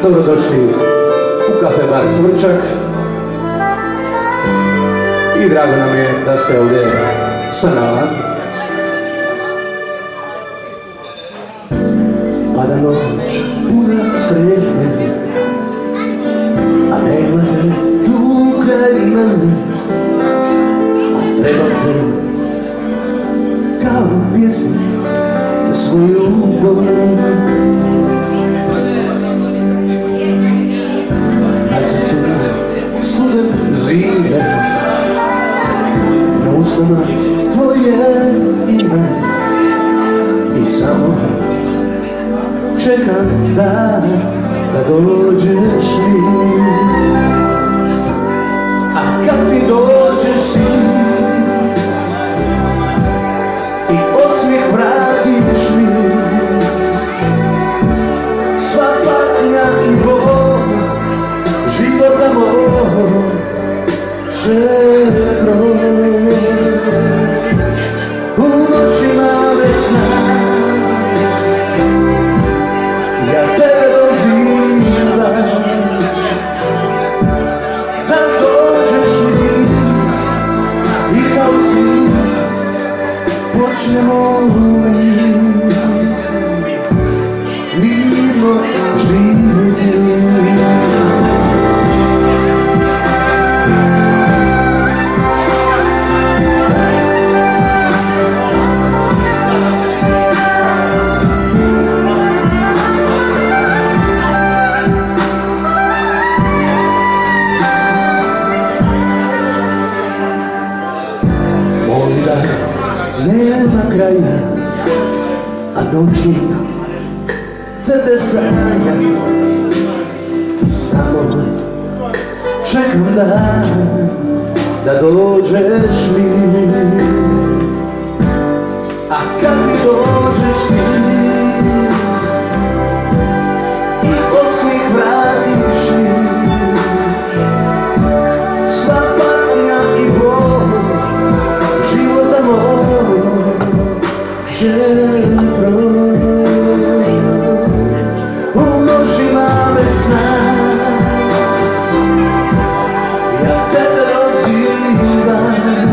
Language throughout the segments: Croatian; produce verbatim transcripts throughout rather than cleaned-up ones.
Dobrodošli u kafe bar Cvrčak i drago nam je da ste ovdje sa nama. Pada noć puna sretnje, a nema te tu kraj mene, a trebam te kao pjesmi svoju bol. Na srcu mi studen zime, na ustima tvoje ime i samo čekam da, da dođeš mi. A kad mi dođeš ti i osmijeh vratiš mi, sva patnja i bol života moj će proći. U noćima bez sna ja tebe dozivam, da dođeš mi ti i kao si počnemo mi mirno živjeti. Nema kraja, a noći tebe sanjam, ti samo čekam da, da dođeš mi. A kad mi dođeš ti i osmijeh vratiš mi, sva patnja i bol života moj će proći. U noćima bez sna ja tebe dozivam,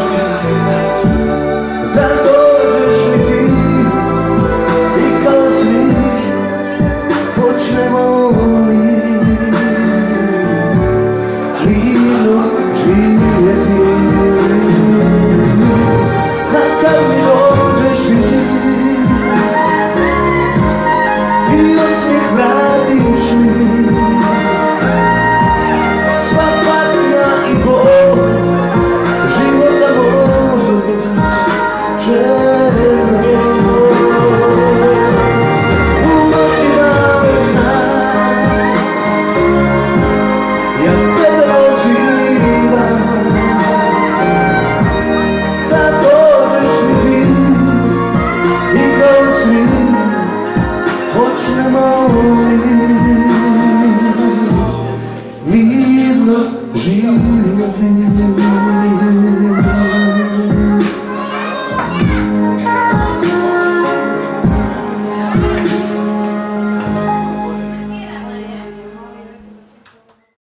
da dođeš mi ti i kao svi počnemo mi mirno živjeti. A kad mi dođeš ti i osmijeh vratiš mi, sva patnja i bol života moj će proći. U noćima bez sna ja tebe dozivam, da dođeš mi ti i kao svi počnemo mi mirno živjeti.